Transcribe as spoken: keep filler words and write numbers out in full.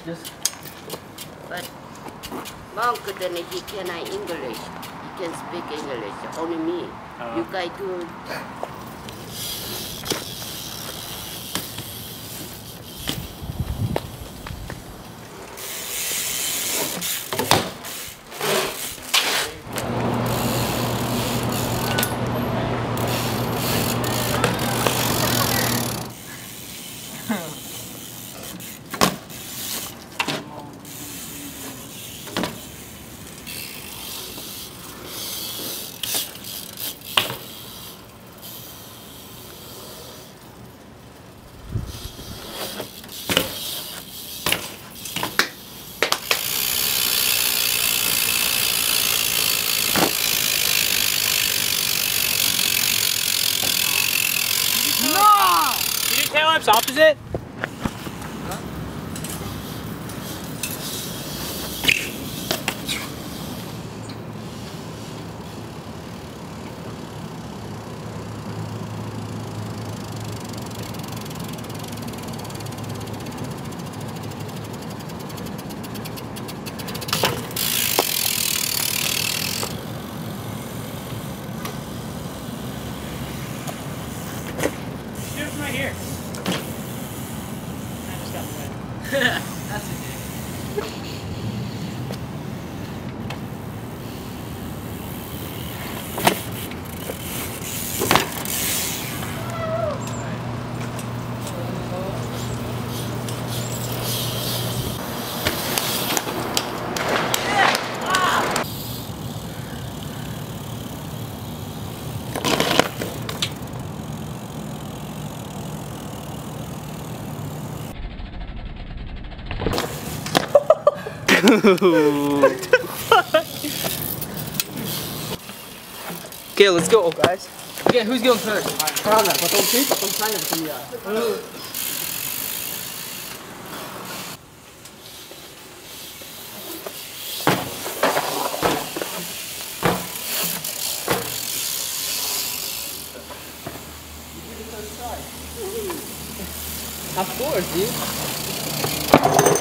Just. But monk then he cannot English. He can speak English. Only me. Uh. You guys do. No! You do tail laps opposite? Right here. I just got wet. That's okay. Okay, let's go, guys. Okay, who's going first? Parang potong sih, potong saya betul ya. Of course, dude.